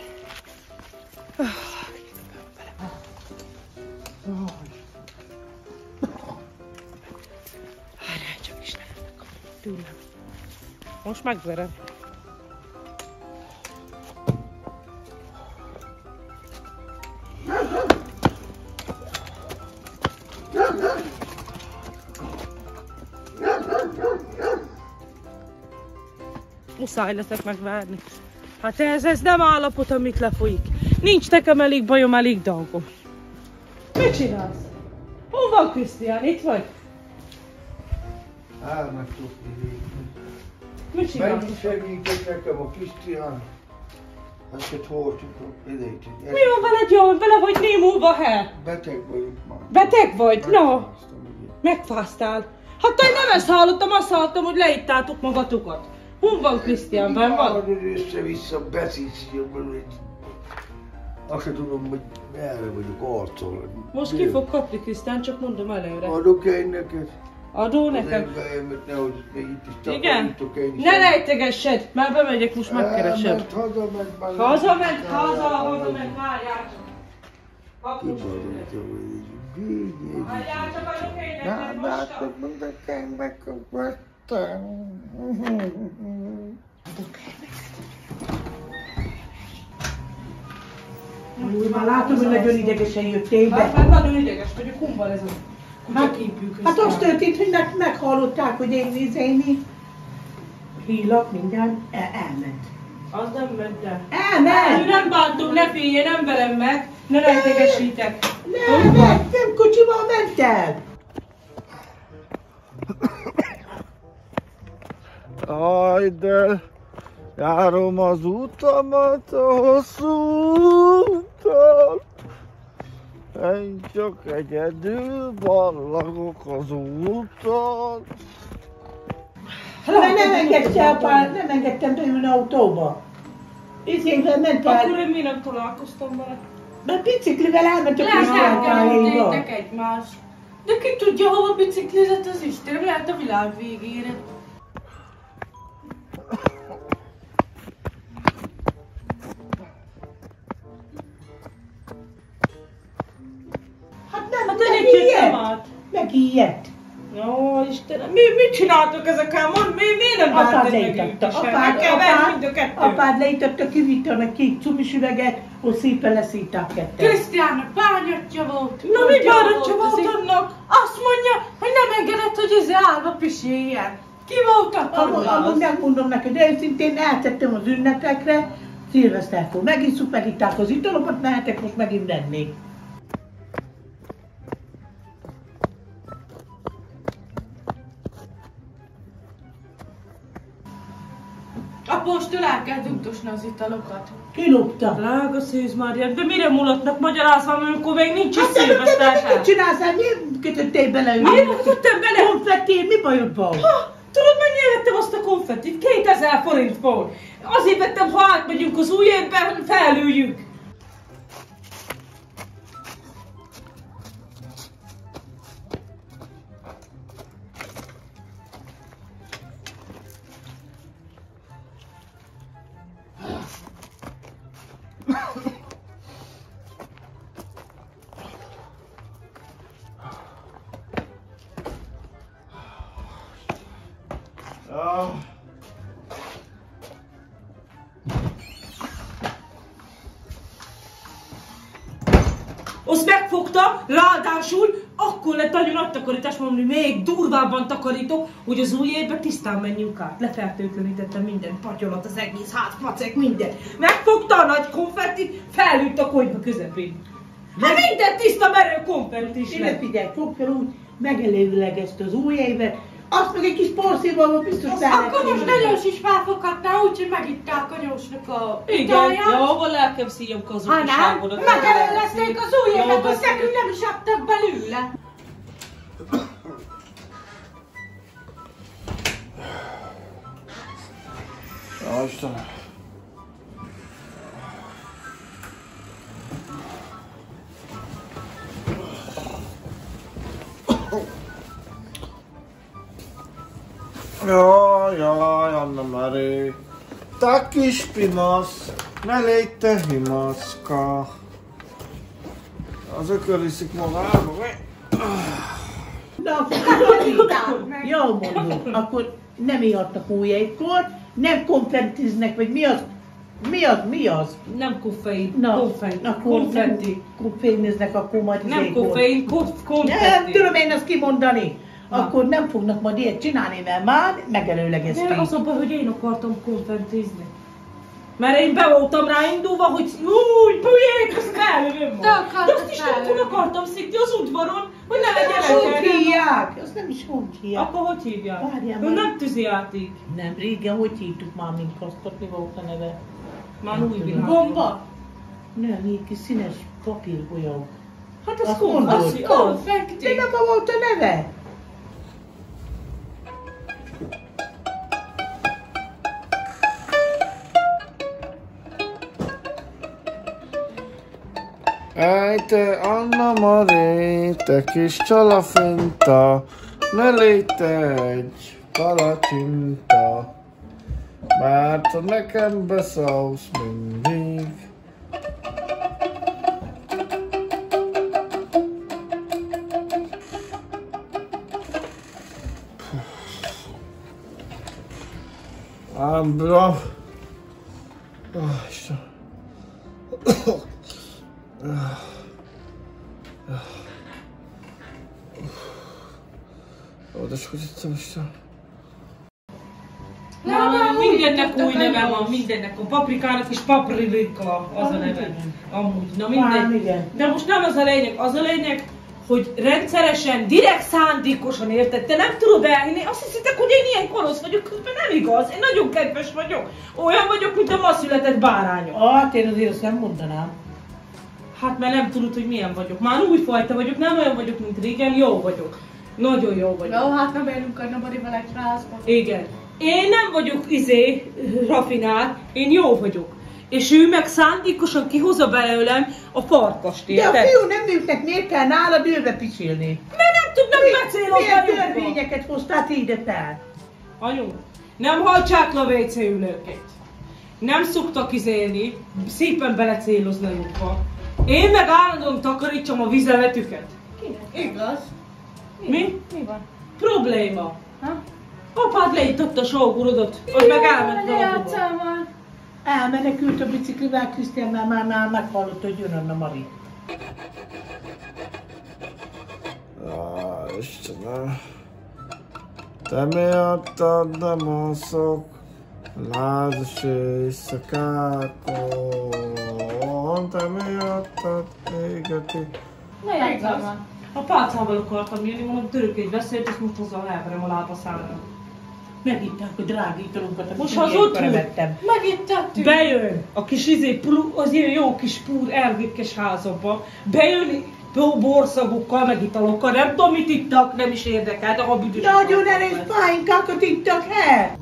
B: Várjál csak is, nem megkapom tőlem. Most megverem. Muszáj leszek megvárni. Hát ez, ez nem állapot, amit lefolyik. Nincs nekem elég bajom, elég dolgom. Mit csinálsz? Hol van Krisztián? Itt vagy?
C: Elmegy tudni.
B: Mit csinálsz?
C: Menj segítek nekem a Krisztián. Ezt hordjuk a idejét.
B: Mi van veled, jól? Vele vagy némulva, he?
C: Beteg vagyok már.
B: Beteg vagy? No.
C: Megfáztam, ugye.
B: Megfáztál. Hát én nem ezt hallottam, azt hallottam, hogy leittátok magatokat. Hol van Krisztián? Ben van?
C: Mindig össze-vissza beszélsz, azt se tudom, hogy erre vagyok arcol.
B: Most ki fog kapni Krisztián, csak mondom előre.
C: Adok én neked?
B: Adó nekem.
C: Igen?
B: Igen? Ne rejtegessed, már bemegyek, most megkeresem.
C: Elment, hazament már.
B: Hazament, haza, hazament, várjátok. Kapus. Várjátok, adok egyet, most.
C: Látod, nekem megkapattam.
D: Úgy már látom, hogy nagyon idegesen jöttél be.
B: Hát nagyon ideges vagyok, humval ez a kutyaképjük.
D: Hát az történt, hogy meg, meghallották, hogy én nézéni. Hílak, minden, el, elment.
B: Az nem ment el.
D: Elment!
B: Ő nem bántom, ne félje, nem verem meg, ne rejtegesítek.
D: Nem, nem, nem, kocsival ment el.
F: Aj, de járom az utamat, a hosszú utat. Én csak egyedül ballagok az úton.
D: Mert nem engedte a pár, nem engedtem beülni autóba. Izével ment el,
B: Akkor én mi nem találkoztam vele.
D: mert biciklivel elment a
B: Lehet
D: Krisztiánkáéba.
B: elkerültétek egymást. De ki tudja, hova biciklizett az Isten, lehet a világ végére.
D: Hát nem,
B: Hát
D: meg
B: én jöttem
D: ilyet.
B: át.
D: Megijedt.
B: Jó, Istenem, mi, mit csináltok ezekkel? Mondd, mi, miért nem
D: Apád
B: vártad meg
D: leítatta,
B: őket sem?
D: apád,
B: Meg kell venni mind a
D: apád,
B: kettőt.
D: apád leítatta, kivitte a kék cumis üveget, hogy szépen leszívták ketten.
B: Krisztiánnak bányatja volt. Na mi bányatja volt annak? Azt mondja, hogy nem engedett, hogy ez állva pisiljen. Ki volt a
D: Amúgy, amúgy megmondom neked, de őszintén eltettem az ünnepekre, szilveszterkor megisszuk, megitták az italomat, mehetek most megint venni.
B: Apostól el kell dugdosni az italokat.
D: Kilopta.
B: Drága Szűz Mária, de mire mulatnak magyarázva, amikor még nincs is
D: Hát de te
B: szilveszter sem?
D: mit csinálsz? Miért kötöttél bele?
B: Miért kötöttem bele?
D: Konfetti, mi bajod van?
B: Ha, tudod, mennyire vettem azt a konfettit? kétezer forint volt. Azért vettem, ha átmegyünk az új évben, felüljük.
A: Ah.
B: Azt megfogta, ráadásul akkor lett nagyon nagy takarítás, mondom, hogy még durvábban takarítok, hogy az új évben tisztán menjünk át. Lefertőtlenítettem minden patyolat, az egész ház, pacek, minden. Megfogta a nagy konfettit, felült a konyha közepén. Hát minden tiszta merő konfetti is
D: Ide
B: lett.
D: figyelj, fogd fel úgy, megelőleg ezt az új évet, azt meg egy kis porszívóval biztos
B: Akkor most Anyós is felfoghatná, úgyhogy megitták Anyósnak a
G: Igen,
B: itáját.
G: jó, van lelkem szíjam
B: Ha nem,
G: kazugságodat.
B: megelőlezték az új évet,
G: Jó,
B: azt nekünk nem is adtak belőle.
A: Ja, Istenem. Jaj, jaj, Anna-Mari. Ta kis pinasz, ne légy te himaszka. Az ökör iszik magába, vagy?
D: Na, akkor jól mondom, akkor nem ihatnak új évkor, nem konfettiznek, vagy mi az? Mi az? Mi az?
B: Nem koffein,
D: Na,
B: konfetti.
D: akkor
B: Konfetti.
D: koffeiniznek, akkor majd
B: Nem
D: izékor.
B: koffein, koff,
D: Nem
B: konfetti.
D: tudom én ezt kimondani.
B: Na.
D: Akkor nem fognak majd ilyet csinálni, mert már megelőlegezték.
B: De az a baj, hogy én akartam konfettizni. Mert én be voltam rá indulva, hogy új, bülyék, azt előm
G: Te
B: van.
G: akartad
B: De azt is
G: elővenni.
B: nem akartam szidni az udvaron, hogy ne legyen
D: Azt hogy
B: elkerülve.
D: hívják? Azt nem is hogy hívják.
B: Akkor hogy hívják?
D: Várjál
B: Ő
D: már.
B: nem tűzijáték.
D: Nem, régen hogy hívtuk már, mint kasztot, mi volt a neve?
B: Már
D: Nem
B: új
D: tudom.
B: világ.
G: Bomba?
D: Nem, így kis színes papírgolyó.
B: Hát az
D: Azt
B: konfetti.
D: mondod.
B: Az
D: De
B: konfetti.
D: nem volt a neve?
A: Ej te Anna-Mari, te kis csalafinta,
F: ne létegy, palacsinta, mert nekem beszólsz mindig. Ámbra. Oh, Isten. Ó, de sokat ittem, Isten.
B: Mindennek új neve van, mindennek. A paprikának is paprika az a neve. Amúgy, na mindegy. De most nem az a lényeg, az a lényeg, hogy rendszeresen, direkt szándékosan, érted? Te nem tudod elhinni, azt hiszitek, hogy én ilyen korosz vagyok, közben nem igaz. Én nagyon kedves vagyok. Olyan vagyok, mint a ma született bárányok.
D: Hát én azért azt nem mondanám.
B: Hát mert nem tudod, hogy milyen vagyok. Már újfajta vagyok, nem olyan vagyok, mint régen, jó vagyok. Nagyon jó vagyok.
G: Jó, hát nem élünk a Nobodival egy házban.
B: Igen. Én nem vagyok izé, rafinált, én jó vagyok. És ő meg szándékosan kihozza belőlem a farkast, érted?
D: De a fiú nem nőknek miért kell nálad ülve pisilni?
B: Mert nem tudnak becélozni.
D: Milyen törvényeket hoztál ide fel?
B: Anyu, nem hajtsák le a vé cé ülőket. Nem szoktak izélni, szépen belecélozni a lyukba. Én meg állandóan takarítsam a vizeletüket.
G: Kinek? Igaz?
B: Mi?
G: Mi van?
B: Probléma.
G: Ha?
B: Apád leította a sógorodat, az meg elment
G: a
B: dolgokba.
D: Elmenekült a biciklivel, Krisztián már, már, már meghallott, hogy jön Anna Mari.
F: Á, Istenem. Te miattad nem alszok, lázas éjszakákon. Te miattad égeti.
G: Ne játszál már.
B: A pálcával akartam jönni, mondom, török egy veszélyt, és most hozzá elverem a lábaszámra.
D: Megitták a drágítalunkat, amit
B: Most
D: én
B: az ott
D: vettem.
G: Megint tettünk.
B: Bejön a kis izé, az ilyen jó kis púr elvékes házamba. Bejön borszagokkal, meg italokkal, nem tudom mit ittak, nem is érdekel, de ha büdös.
D: Nagyon erős pálinkákat ittak el!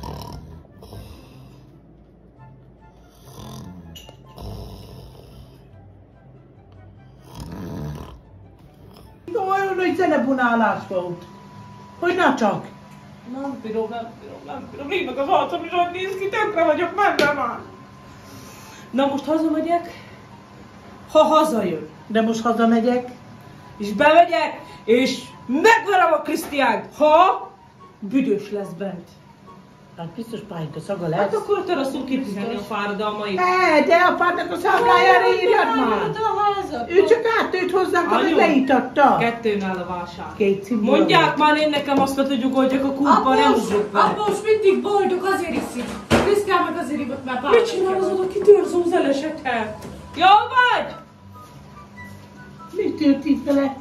D: Olyan nagy zenebunálás volt. Hogy na csak!
B: Nem bírom, nem bírom, nem bírom. Még meg az arcom is olyan néz ki, tökre vagyok, menve már. Na most hazamegyek, ha hazajön.
D: De most hazamegyek.
B: És bemegyek, és megverem a Krisztiánt, ha büdös lesz bent.
D: Hát biztos pálinka szaga lesz.
B: Hát akkor teraszul kipihenni a fáradalmait.
D: Ne, de apádnak a számlájára írjad már! Ő csak áttőtt hozzánk, amit
B: Anyu,
D: leítatta.
B: Kettőnál a vásár.
D: Két című.
B: Mondják már én nekem azt, hogy nyugodjak a kurtba, nem ugrok vele.
G: Apa most mindig boldog, azért iszik. Krisztián meg azért ívott már
B: Mit csinál az oda kitörzó az elesettel? Jó vagy?
D: Mi történt vele?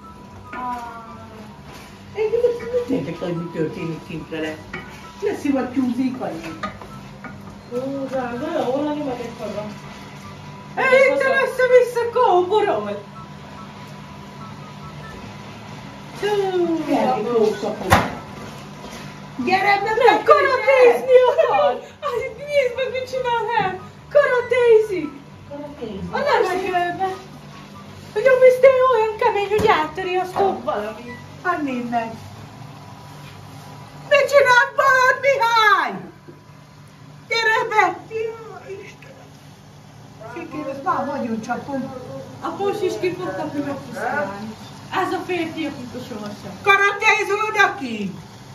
D: Engem azt nem érdekel, hogy mi történik kint vele. Leszivattyúzik annyi.
B: Ó, drága, jó, hol anyu meg egy haza. Itt össze-vissza kóborol.
D: Gyere, lószapot. Gyere, nem
B: Nem karatézni akar! Nézd meg, mit csinál el! Karatézik! A levegőbe! Hogy a misztél olyan kemény, hogy áttöri a sztok valami.
D: Hát nézd meg. Mit csinálsz balad, Mihály? Gyere be! Jaj, Istenem! Kikén, ezt már nagyon csapom.
G: A pors is ki fog kapni megpusztulni. Ez a férfiak itt a sorsa.
D: Karatézol odaki!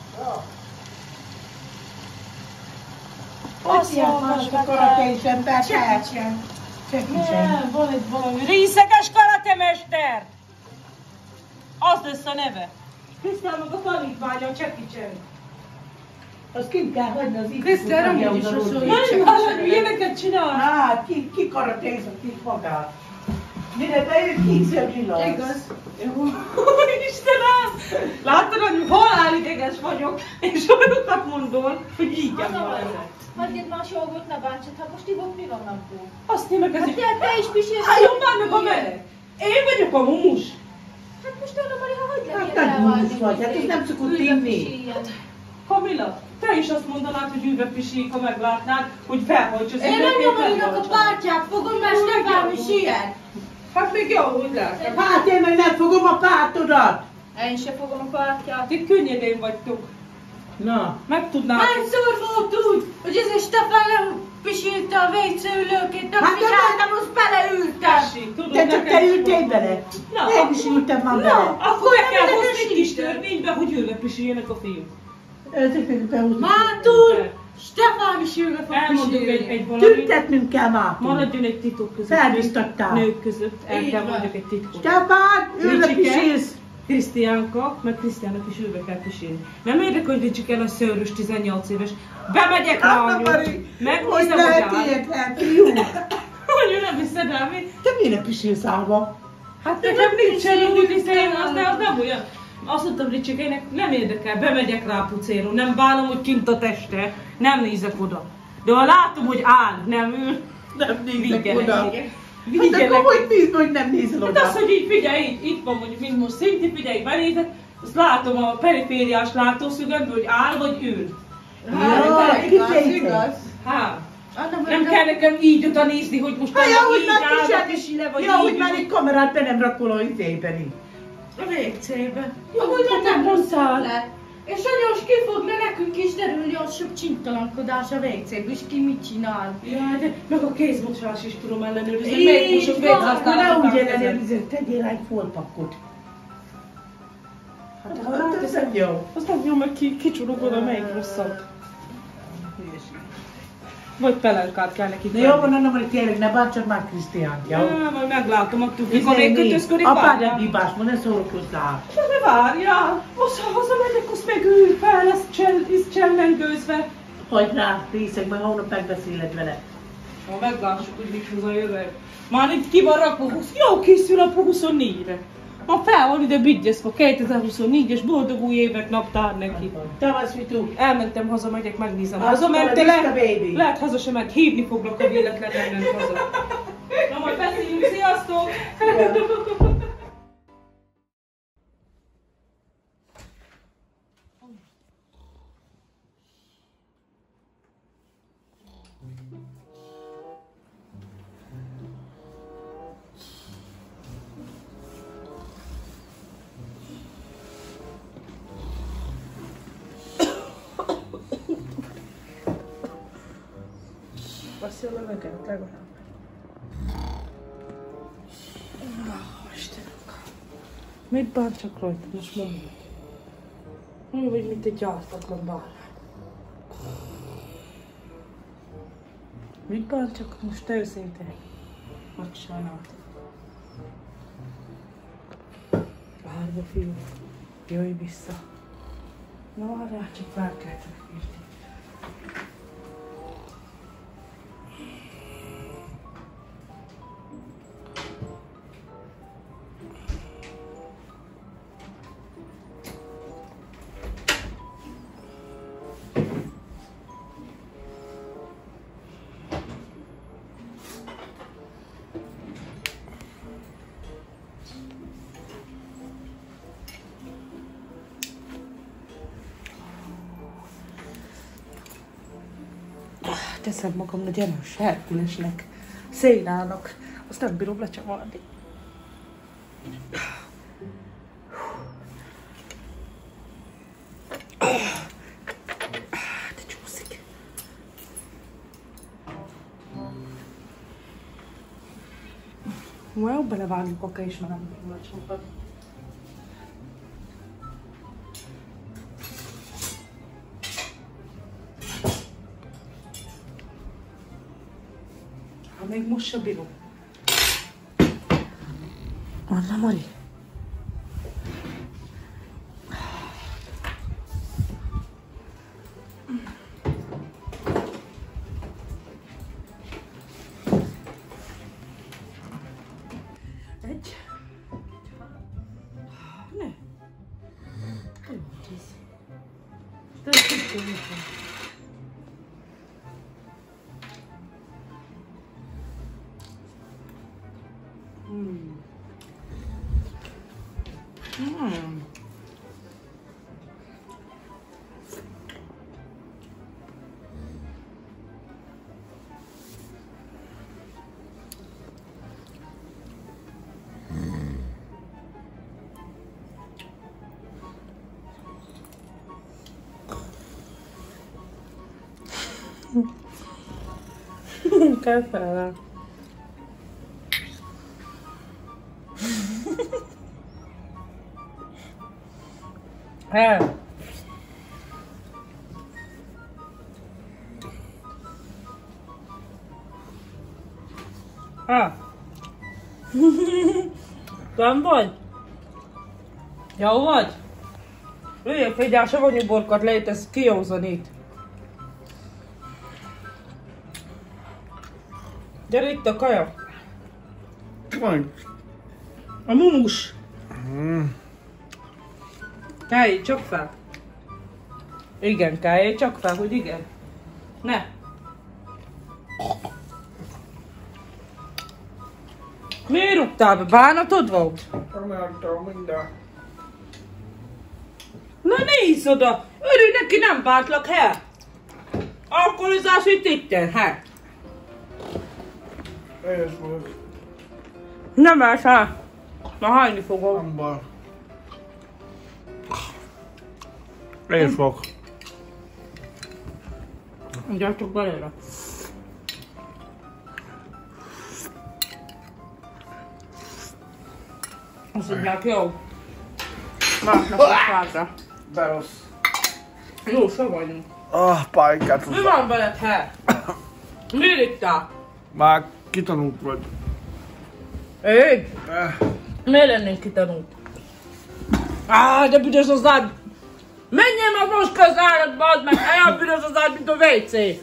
D: Azt járás a karatésen be,
G: Segítsen.
D: Segítsen.
B: Nem, van egy valami. Részeges karatemester! Az lesz a neve. Krisztián meg a tanítványa, a Csekicsen.
D: Azt kint kell hagyni az itt.
G: Krisztián, amúgy is rosszul.
B: Nem, hallod, ilyeneket csinál?
D: Hát, ki, ki karatézott itt magát? Mire bejött, kétszer zsillansz.
G: Igaz.
B: Istenem! Láttad, hogy halálideges vagyok, és olyanokat mondol, hogy így van ezek.
G: Hagyjad már a sógot, ne bántsad, hát most ivok mi van abból?
B: Azt én meg ez
G: Hát
B: így...
G: te, te is pisélsz.
B: Álljon már meg a meleg! Én vagyok a mumus!
G: Hát most Anna Mari, ha hagyj
D: Hát
G: legyen
D: nem mumus vagy, hát ez nem szokott inni.
B: Kamilla, te is azt mondanád, hogy ülve pisík, ha meglátnád, hogy felhajts az
G: Én nem Marinak a pártját fogom, mert nem bármi siet.
B: Hát még jó, hogy látom.
D: Hát én meg nem fogom a pártodat.
G: Én se fogom a pártját.
B: Ti könnyedén vagytok.
D: Na,
B: Meg tudnátok.
G: Hányszor volt úgy, hogy ez a Stefán lepisílte a vécőülőkét, nem
D: Hát,
G: figyeltem, azt beleültem.
B: Tessék, tudod,
D: de csak
B: nekem
D: te
B: is
D: ültél
B: volt.
D: bele.
B: Na,
D: Én is ültem már
B: Na,
D: bele.
B: akkor meg kell
G: nem
B: hozni egy kis
G: lesítem.
B: törvénybe, hogy ülve pisüljenek a fiúk.
D: Ezeket behúzni.
G: Mátul, Stefán is ülve fog
B: Elmondjuk egy,
G: pisülni.
B: egy valamit.
D: Tüntetnünk kell már.
B: Maradjon egy titok között.
D: Felbiztattál.
B: Nők között. El
G: Így
B: kell
G: van.
B: mondjuk egy titkot.
D: Stefán, ülve
B: Ricsike,
D: pisélsz.
B: Krisztiánka, meg Krisztiának is ülve kell pisélni. Nem érdekel, hogy Ricsike el a szőrös tizennyolc éves. Bemegyek rá,
D: Hát,
B: anyu.
D: Mari, hogy
B: Megnézem, hogy
D: lehet
B: áll.
D: ilyet lehet, fiú?
B: Anyu, nem hiszed el, mi?
D: Te miért ne pisélsz állva?
B: Hát nekem nincsen úgy hiszem, az nem, nem olyan. Azt mondtam Ricsikének, nem érdekel, bemegyek rá pucéron, nem bánom, hogy kint a teste, nem nézek oda. De ha látom, hogy áll, nem ül,
D: Nem nézek
B: vigyenek.
D: oda. Hát
B: Vigyenek.
D: akkor hogy nézd, hogy nem nézel
B: Hát
D: oda?
B: az, hogy így figyelj, itt, itt van mondjuk, mint most Szinti, figyelj, benézek, azt látom a perifériás látószögemből, hogy áll vagy ül.
D: Ja, kifejezés.
B: Hát,
G: Annak
B: nem
G: meg-
B: kell nekem így oda nézni, hogy most
D: Hát, ja, hogy
B: így
D: már
B: áll,
D: kisebb
B: és ide, vagy
D: Ja, hogy
B: így
D: már
B: ül.
D: egy kamerát be nem rakol a izében így.
B: A végcébe.
G: Ahogy
B: Hát
G: nem
B: mondtál.
G: mondtál le. És anyós ki fog le nekünk is derülni a sok csintalankodás a végcégből, és ki mit csinál.
B: Jaj, de meg a kézmosás is tudom ellenőrizni,
G: Így
B: melyik mosok
G: van.
D: Akkor ne úgy
B: véghasználatot.
D: ellenőrizzel, tegyél egy folpakkot.
B: Hát
D: Hát ez nem jó.
B: az nem jó, meg ki, kicsurog oda, melyik rosszabb. Vagy pelenkát kell neki
D: De jó van, Anna Mari, tényleg ne bántsad már Krisztiánt, jó?
B: Ja, majd meglátom, a tukikon még kötözködik,
D: Apád
B: várjál.
D: nem hibás, ma ne szórakozzál.
B: De várjál, most ha hazamegyek, azt meg ül fel, lesz csel, is csellengőzve.
D: Hagyd rá, részeg, majd holnap megbeszéled vele.
B: Ha meglássuk, hogy mit hoz a jövő. Már itt ki van rakva, jó készül a huszonnégyre. Ma fel van ide bigyezve, kétezer-huszonnégyes boldog új évet naptár neki.
D: Te vagy Vitu.
B: Elmentem haza, megyek, megnézem.
D: Azt
B: Haza
D: mondod,
B: mentél,
D: Vista
B: le,
D: baby.
B: lehet haza sem ment, hívni foglak, ha véletlenül ment haza. Na majd beszéljünk, sziasztok! Veszi a levegőt legalább. Istenem. Mit bántsak rajta? Most mondom. Olyan vagy, mint egy gyártatlan bálvány. Mit bántsak? Most te őszintén. Megsajnáltam. Várva, fiú. Jöjj vissza. Na várjál, csak felkeltenek érti. Teszem magam nagy erős Herkulesnek, Szénának, azt nem bírom lecsavarni. De csúszik. Ma jobb belevágjuk a is, mert nem bírom lecsavarni. Még most se bírom. Anna Mari. Egy. Ne. Jó, tíz. De ez kettő mit van. Mm. Mm. Kell fel. Hát. Hát. Nem vagy? Jó vagy? Üljél, figyelj, a savanyú borkat lejtesz kiózanít. Gyere itt a kaja.
F: Van.
B: A mumus.
F: Mm.
B: Kállj, csak fel. Igen, kállj, csak fel, hogy igen. Ne. Miért rúgtál be? Bánatod volt?
F: Nem láttam minden.
B: Na nézz oda! Örülj neki, nem bántlak, he? Alkoholizás itt itten, he?
F: Éhes vagyok.
B: Nem állsz, he? Na hajni fogom.
F: Nem baj. Éhes vagyok.
B: Gyertek belőle. Azt mondják, jó. Másnak a fátra.
F: De rossz.
B: Jó, savanyú.
F: Ah, pálykát
B: Mi van veled, he? Miért ittál?
F: Már kitanult vagy.
B: Én?
F: Eh,
B: Miért lennénk kitanult? Á, de büdös az ágy! Menjél már most közárat, bazd meg! Olyan büdös az ágy, mint a vé cé!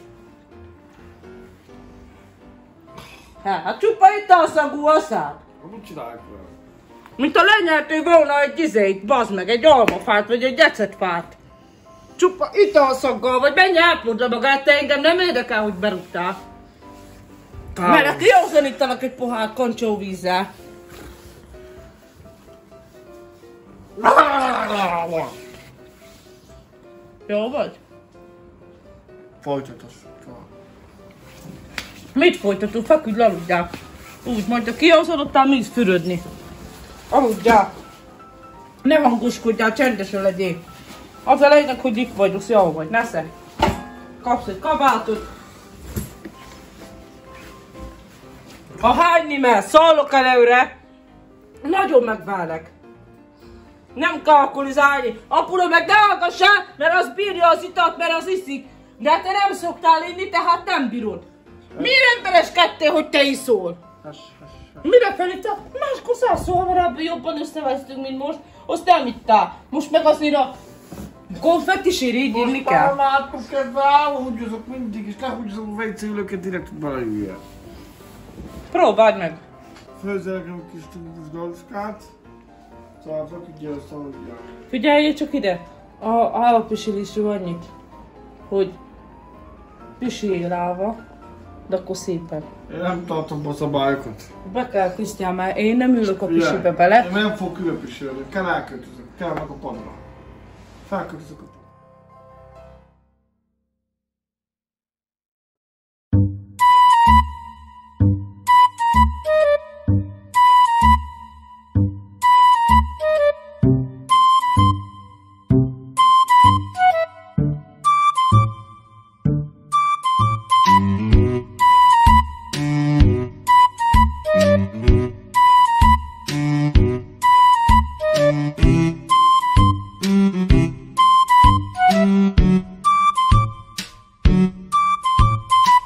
B: Hát csupa italszagú a szád.
F: mit csinálják vele?
B: Mint ha lenyelték volna egy izét, bazd meg, egy almafát, vagy egy ecetfát. Csupa italszaggal, vagy menj elpodla magát, te engem nem érdekel, hogy berúgtál. Mert kiózanítanak egy pohár koncsóvízzel. Jó vagy?
F: Folytatos.
B: Mit folytatunk? Feküdj, aludjál. Úgy, majd ha kiózanodtál, mész fürödni. Aludjál. Ne hangoskodjál, csendesen legyél. Az a lényeg, hogy itt vagyok, jó vagy, nesze. Kapsz egy kabátot. Ha hányni mer, szólok előre, nagyon megválek. Nem kell alkoholizálni. Apula meg ne hallgassál, mert az bírja az italt, mert az iszik. De te nem szoktál inni, tehát nem bírod. Miért embereskedtél, hogy te iszol? Mire felíttál? Máskor százszor hamarabb jobban összevesztünk, mint most. Azt nem ittál. Most meg azért a konfettisért így inni kell.
F: Most már látom kedve, elhúgyozok mindig, és lehúgyozok a vé cé ülőket, direkt beleüljel.
B: Próbáld meg.
F: Főzzel nekem egy kis tudatos galiszkát. Szóval feküdjél, azt aludjál.
B: Figyeljél csak ide. A állatpisilésről annyit, hogy pisiljél állva, de akkor szépen.
F: Én nem tartom a szabályokat.
B: Be kell, Krisztián, mert én nem ülök a
F: Figyelj,
B: pisibe bele.
F: Én nem fogok különpisilni, kell elköltözök, kell meg a padra. Felköltözök a
H: Mm-hmm.